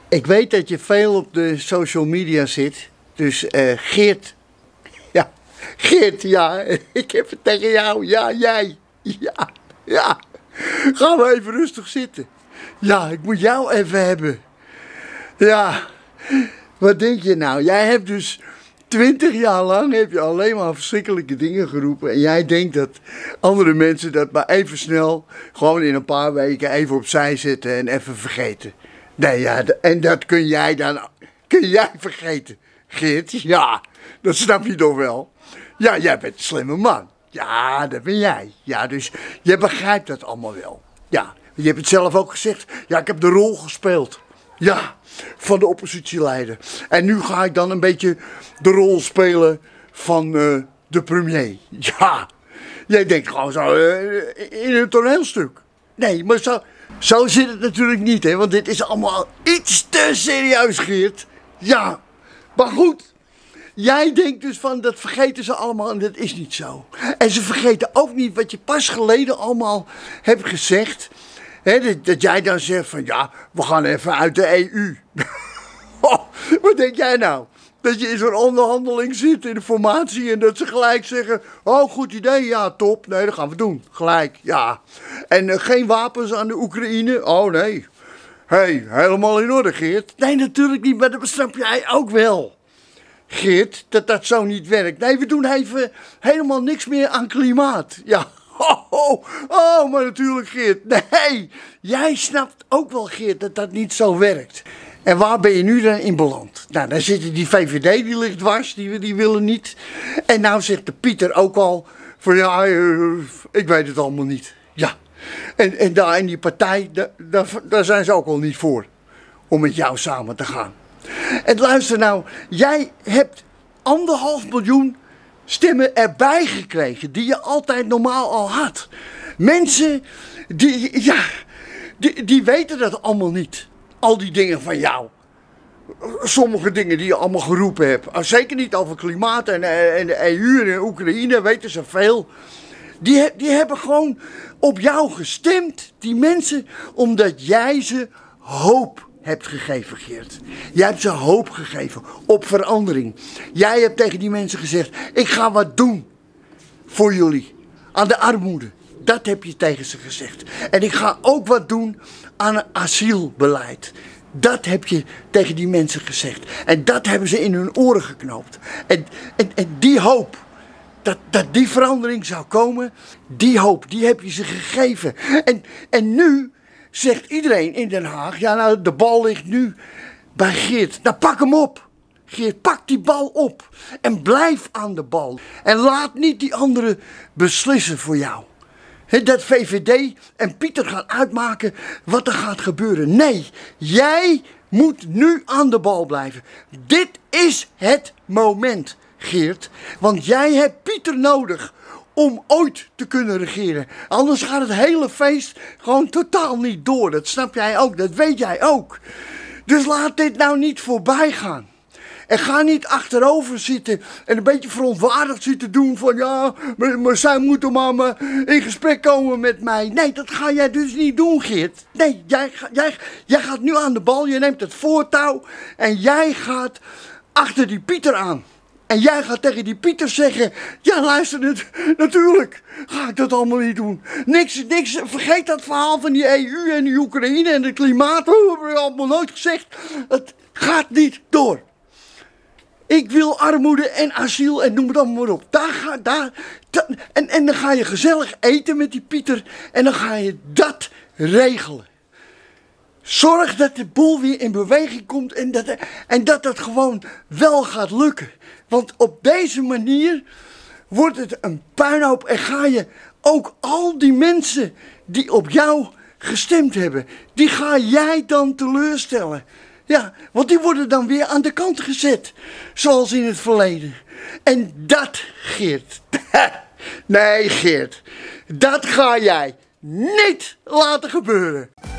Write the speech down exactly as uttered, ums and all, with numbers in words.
Ik weet dat je veel op de social media zit. Dus uh, Geert. Ja, Geert, ja. Ik heb het tegen jou. Ja, jij. Ja, ja. Gaan we even rustig zitten. Ja, ik moet jou even hebben. Ja. Wat denk je nou? Jij hebt dus twintig jaar lang heb je alleen maar verschrikkelijke dingen geroepen. En jij denkt dat andere mensen dat maar even snel, gewoon in een paar weken even opzij zetten en even vergeten. Nee, ja, en dat kun jij dan, kun jij vergeten, Geert? Ja, dat snap je toch wel? Ja, jij bent een slimme man. Ja, dat ben jij. Ja, dus jij begrijpt dat allemaal wel. Ja, je hebt het zelf ook gezegd. Ja, ik heb de rol gespeeld. Ja, van de oppositieleider. En nu ga ik dan een beetje de rol spelen van uh, de premier. Ja, jij denkt gewoon zo uh, in een toneelstuk. Nee, maar zo, zo zit het natuurlijk niet, hè. Want dit is allemaal iets te serieus, Geert. Ja, maar goed. Jij denkt dus van, dat vergeten ze allemaal en dat is niet zo. En ze vergeten ook niet wat je pas geleden allemaal hebt gezegd. He, dat, dat jij dan zegt van, ja, we gaan even uit de E U. Oh, wat denk jij nou? Dat je in zo'n onderhandeling zit in de formatie en dat ze gelijk zeggen, oh, goed idee, ja, top. Nee, dat gaan we doen, gelijk, ja. En uh, geen wapens aan de Oekraïne, oh nee. Hé, hey, helemaal in orde, Geert. Nee, natuurlijk niet, maar dat snap jij ook wel. Geert, dat dat zo niet werkt. Nee, we doen even helemaal niks meer aan klimaat. Ja, oh, oh, oh, maar natuurlijk Geert. Nee, jij snapt ook wel Geert dat dat niet zo werkt. En waar ben je nu dan in beland? Nou, dan zitten die V V D, die ligt dwars, die, die willen niet. En nou zegt de Pieter ook al van ja, uh, ik weet het allemaal niet. Ja, en, en daar in die partij, daar, daar, daar zijn ze ook al niet voor. Om met jou samen te gaan. En luister nou, jij hebt anderhalf miljoen stemmen erbij gekregen die je altijd normaal al had. Mensen, die, ja, die, die weten dat allemaal niet. Al die dingen van jou. Sommige dingen die je allemaal geroepen hebt. Zeker niet over klimaat en, en de E U en de Oekraïne, weten ze veel. Die, die hebben gewoon op jou gestemd, die mensen, omdat jij ze hoop hebt gegeven, Geert. Jij hebt ze hoop gegeven op verandering. Jij hebt tegen die mensen gezegd, ik ga wat doen voor jullie. Aan de armoede. Dat heb je tegen ze gezegd. En ik ga ook wat doen aan een asielbeleid. Dat heb je tegen die mensen gezegd. En dat hebben ze in hun oren geknoopt. En, en, en die hoop, dat, dat die verandering zou komen, die hoop, die heb je ze gegeven. En, en nu zegt iedereen in Den Haag, ja nou, de bal ligt nu bij Geert. Nou, pak hem op. Geert, pak die bal op. En blijf aan de bal. En laat niet die anderen beslissen voor jou. He, dat V V D en Pieter gaan uitmaken wat er gaat gebeuren. Nee, jij moet nu aan de bal blijven. Dit is het moment, Geert. Want jij hebt Pieter nodig om ooit te kunnen regeren. Anders gaat het hele feest gewoon totaal niet door. Dat snap jij ook, dat weet jij ook. Dus laat dit nou niet voorbij gaan. En ga niet achterover zitten en een beetje verontwaardigd zitten doen van ja, maar, maar zij moeten maar in gesprek komen met mij. Nee, dat ga jij dus niet doen, Geert. Nee, jij, jij, jij gaat nu aan de bal, je neemt het voortouw en jij gaat achter die Pieter aan. En jij gaat tegen die Pieter zeggen, ja luister, het, natuurlijk ga ik dat allemaal niet doen. Niks, niks, vergeet dat verhaal van die E U en die Oekraïne en het klimaat. Dat hebben we allemaal nooit gezegd. Het gaat niet door. Ik wil armoede en asiel en noem het allemaal maar op. Daar ga, daar, daar, en, en dan ga je gezellig eten met die Pieter en dan ga je dat regelen. Zorg dat de boel weer in beweging komt en dat, en dat dat gewoon wel gaat lukken. Want op deze manier wordt het een puinhoop en ga je ook al die mensen die op jou gestemd hebben, die ga jij dan teleurstellen. Ja, want die worden dan weer aan de kant gezet, zoals in het verleden. En dat, Geert, nee Geert, dat ga jij niet laten gebeuren.